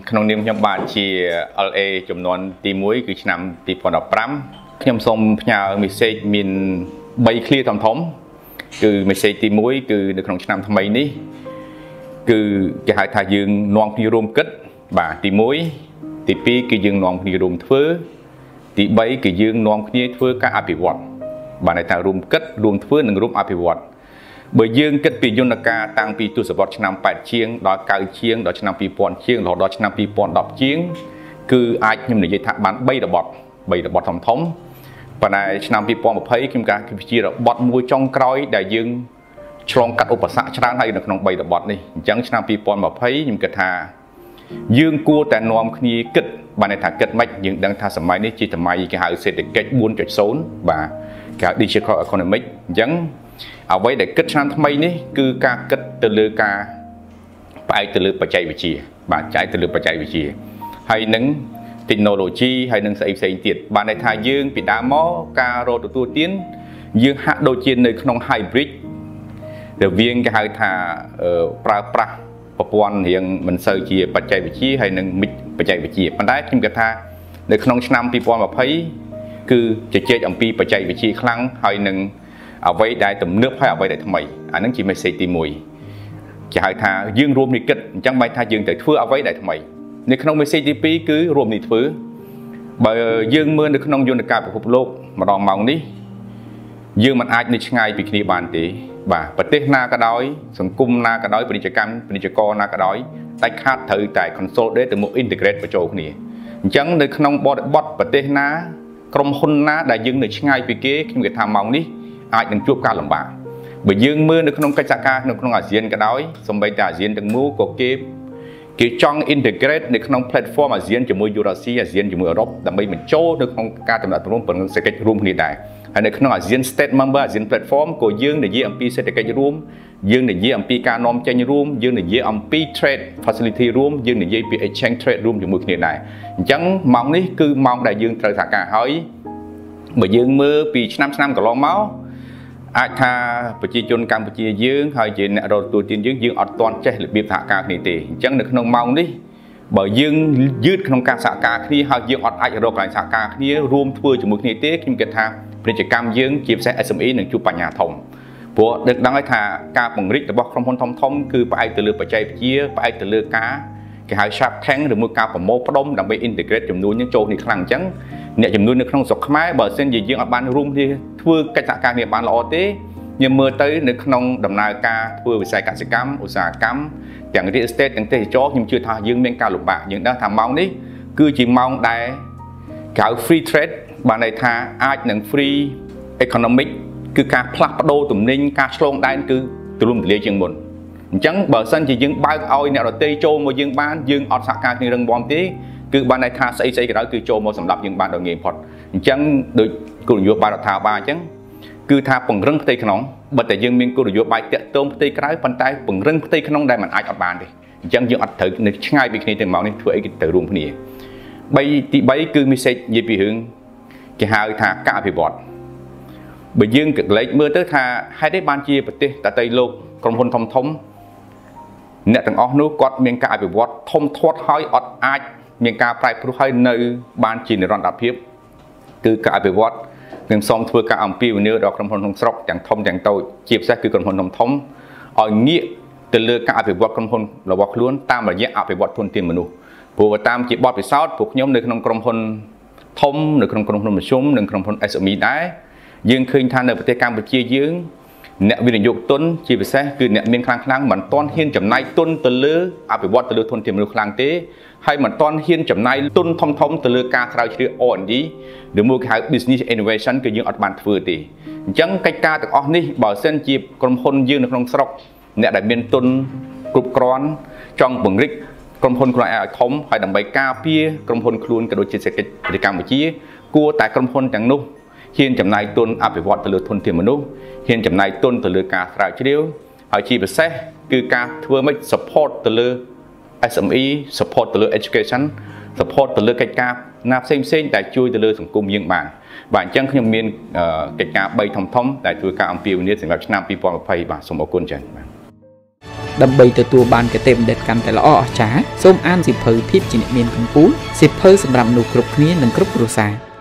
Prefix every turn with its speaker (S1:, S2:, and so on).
S1: ក្នុងនាមខ្ញុំបាទជា LA ចំនួនទី1គឺឆ្នាំ2015ខ្ញុំសូមផ្ញើ message មាន3 clear ធំគឺ message ទី1គឺនៅក្នុងឆ្នាំថ្មីនេះគឺគេហៅថាយើងនាំគ្នារួមគិតបាទទី1ទី2គឺយើងនាំគ្នារួមធ្វើទី3គឺយើងនាំគ្នាធ្វើការអភិវឌ្ឍបាទន័យថារួមគិតរួមធ្វើនិងរួមអភិវឌ្ឍបើយើងគិតពីយន្តការតាំងពីទសវត្សរ៍ឆ្នាំ80ជាងដល់90ជាងដល់ឆ្នាំ2000ជាងរហូតដល់ឆ្នាំ2010ជាងគឺអាចខ្ញុំនិយាយថាបាន3របត់ធំប៉ុន្តែឆ្នាំ2020ខ្ញុំគឺជារបត់មួយចុងក្រោយដែលយើងឆ្លងកាត់ឧបសគ្គច្រើនហើយនៅក្នុង3របត់នេះអញ្ចឹងឆ្នាំ2020ខ្ញុំគិតថាយើងគួរតែនាំគ្នាគិតបានន័យថាគិតមិនយើងដឹងថាសម័យនេះជាសម័យគេហៅសេដ្ឋកិច្ច 4.0 បាទគេហៅ Digital Economic អញ្ចឹងអ្វីដែលគិតឆ្នាំថ្មីនេះគឺការគិតទៅលើការផ្អែកទៅលើបច្ចេកវិទ្យាបាទចែកទៅលើបច្ចេកវិទ្យាហើយនឹង technology ហើយនឹងស្អីផ្សេងទៀតបានន័យថាយើងពីដើមមកការរកទទួលទានយើងហាក់ដូចជានៅក្នុង hybrid រវាងគេហៅថាប្រើប្រាស់ប្រព័ន្ធរៀងមិនសូវជាបច្ចេកវិទ្យាហើយនឹងបច្ចេកវិទ្យាប៉ុន្តែខ្ញុំគិតថានៅក្នុងឆ្នាំ2020គឺជជែកអំពីបច្ចេកវិទ្យាខ្លាំងហើយនឹងអ្វីដែលទំនើបហើយអ្វីដែលថ្មីអានឹងជា message ទី1គេហៅថាយើងរួមនេះគិតអញ្ចឹងបែរថាយើងត្រូវធ្វើអ្វីដែលថ្មីនៅក្នុង message ទី2គឺរួមនេះធ្វើបើយើងមើលនៅក្នុងយន្តការពិភពលោកម្ដងម៉ោងនេះយើងមិនអាចនៅឆ្ងាយពីគ្នាបានទេបាទប្រទេសណាក៏ដោយសង្គមណាក៏ដោយពាណិជ្ជកម្មពាណិជ្ជករណាក៏ដោយតែខាតត្រូវតែ consolidate ទៅមុខ integrate បញ្ចូលគ្នាអញ្ចឹងនៅក្នុងបរិបទប្រទេសណាក្រុមហ៊ុនណាដែលយើងនៅឆ្ងាយពីគេខ្ញុំគេថាម៉ោងនេះអាចនឹងជួបការលំបាកបើយើងមើលនៅក្នុងកិច្ចសហការនៅក្នុងអាស៊ានក៏ដោយសូម្បីតែអាស៊ានទាំងមូលក៏គេចង់ integrate នៅក្នុង platform អាស៊ានជាមួយ Eurasia អាស៊ានជាមួយអឺរ៉ុបដើម្បីបញ្ចូលនៅក្នុងការតំណាក់តំណងពង្រឹងសេដ្ឋកិច្ចរួមគ្នាដែរហើយនៅក្នុង ASEAN State Member ASEAN Platform ក៏យើងនិយាយអំពីសេដ្ឋកិច្ចរួមយើងនិយាយអំពីការនាំចេញរួមយើងនិយាយអំពី trade facility រួមយើងនិយាយពី exchange trade រួមជាមួយគ្នាដែរអញ្ចឹងម៉ោងនេះគឺម៉ោងដែលយើងត្រូវសហការហើយបើយើងមើលពីឆ្នាំកន្លងមកអាចថាប្រជាជនកម្ពុជាយើងហើយជាអ្នករកទទួលទានយើងអត់ទាន់ចេះរបៀបសហការគ្នាទេអញ្ចឹងនៅក្នុងម៉ោងនេះបើយើងយឺតក្នុងការសហការគ្នាហើយយើងអត់អាចរកកន្លែងសហការគ្នារួមធ្វើជាមួយគ្នាទេខ្ញុំគិតថាពាណិជ្ជកម្មយើងជាពិសេស SME នឹងជួបបញ្ហាធំព្រោះដឹងហើយថាការពង្រីករបស់ក្រុមហ៊ុនធំគឺផ្អែកទៅលើបច្ចេកវិទ្យាផ្អែកទៅលើការគេហៅ Shark Tank ឬមួយការប្រមូលផ្ដុំដើម្បី integrate ចំនួននេះចូលគ្នាខ្លាំងអញ្ចឹងអ្នកចំនួននៅក្នុងស្រុកខ្មែរបើសិនជាយើងអត់បានរួមគ្នាធ្វើកិច្ចសហការគ្នាបានល្អទេខ្ញុំមើលទៅនៅក្នុងដំណើរការធ្វើវិស័យកសិកម្មឧស្សាហកម្មទាំង real estate ទាំងទេសចរខ្ញុំជឿថាយើងមានការលំបាកយើងដឹងថាម៉ោងនេះគឺជាម៉ោងដែលគេហៅ free trade បានន័យថាអាចនឹង free economic គឺការផ្លាស់ប្ដូរទំនិញការឆ្លងដែនគឺទូលំទូលាយជាងមុនអញ្ចឹងបើសិនជាយើងបើកឲ្យអ្នករទេចូលមកយើងបានយើងអត់សហការគ្នារឹងមាំទេគឺបានន័យថាស្អីក៏ដោយគឺចូលមកសម្រាប់យើងបានដោយងាយផុតអញ្ចឹងដូចគោលនយោបាយរដ្ឋាភិបាលអញ្ចឹងគឺថាពង្រឹងផ្ទៃក្នុងបើតែយើងមានគោលនយោបាយតាក់ទងផ្ទៃក្រៅប៉ុន្តែពង្រឹងផ្ទៃក្នុងដែលมันអាចអត់បានទេអញ្ចឹងយើងអត់ត្រូវនៅឆ្ងាយពីគ្នាទាំងម៉ោងនេះធ្វើអីទៅរួមគ្នាទី3គឺ message និយាយពីរឿងគេហៅថាការអភិវឌ្ឍបើយើងកលេចមើលទៅថាហេតុអីបានជាប្រទេសតន្ត្រីលោកក្រុមហ៊ុនធំអ្នកទាំងអស់នោះគាត់មានការអភិវឌ្ឍធំធាត់ហើយអត់អាចមានការប្រែប្រួលហើយនៅបានជានិរន្តរភាពគឺការអភិវឌ្ឍនឹងសូមធ្វើការអំពាវនាវដល់ក្រុមហ៊ុនក្នុងស្រុកទាំងធំទាំងតូចជាពិសេសគឺក្រុមហ៊ុនធំឲ្យងាកទៅលើការអភិវឌ្ឍក្រុមហ៊ុនរបស់ខ្លួនតាមរយៈអភិវឌ្ឍធនធានមនុស្សព្រោះតាមជាបទពិសោធន៍ពួកខ្ញុំនៅក្នុងក្រុមហ៊ុនធំនៅក្នុងក្រុមហ៊ុនមធ្យមនិងក្រុមហ៊ុន SME ដែរយើងឃើញថានៅប្រទេសកម្ពុជាយើងអ្នកវិនិយោគទុនជាពិសេសគឺអ្នកមានខ្លាំងមិនទាន់ហ៊ានចំណាយទុនទៅលើអភិវឌ្ឍទៅលើធនធានមនុស្សខ្លាំងទេហើយមិនទាន់ហ៊ានចំណាយទុនធំទៅលើការស្រាវជ្រាវ R&D ឬមួយគេហៅ business innovation គឺយើងអត់បានធ្វើទេអញ្ចឹងកិច្ចការទាំងអស់នេះបើសិនជាក្រុមហ៊ុនយើងនៅក្នុងស្រុកអ្នកដែលមានទុនគ្រប់គ្រាន់ចង់ពង្រីកក្រុមហ៊ុនខ្លួនឯងឲ្យធំហើយដើម្បីការពារក្រុមហ៊ុនខ្លួនក៏ដូចជាសេដ្ឋកិច្ចប្រទេសកម្ពុជាគួរតែក្រុមហ៊ុនទាំងនោះហ៊ានចំណាយទុនអភិវឌ្ឍទៅលើធនធានមនុស្សហ៊ានចំណាយទុនទៅលើការស្រាវជ្រាវហើយជាពិសេសគឺការធ្វើម៉េច support ទៅលើ SME support ទៅលើ education support ទៅលើកិច្ចការណាផ្សេងដែលជួយទៅលើសង្គមយើងបានបាទអញ្ចឹងខ្ញុំមានកិច្ចការ3ធំដែលធ្វើការអំពាវនាវសម្រាប់ឆ្នាំ2020បាទសូមអរគុណច្រើនបាទ
S2: ដើម្បីទទួលបានគតិបណ្ឌិតកាន់តែល្អអស្ចារ្យសូមអានសៀវភៅភាពជាអ្នកមានកម្ពុជាសៀវភៅសម្រាប់មនុស្សគ្រប់គ្នានិងគ្រប់គ្រួសារ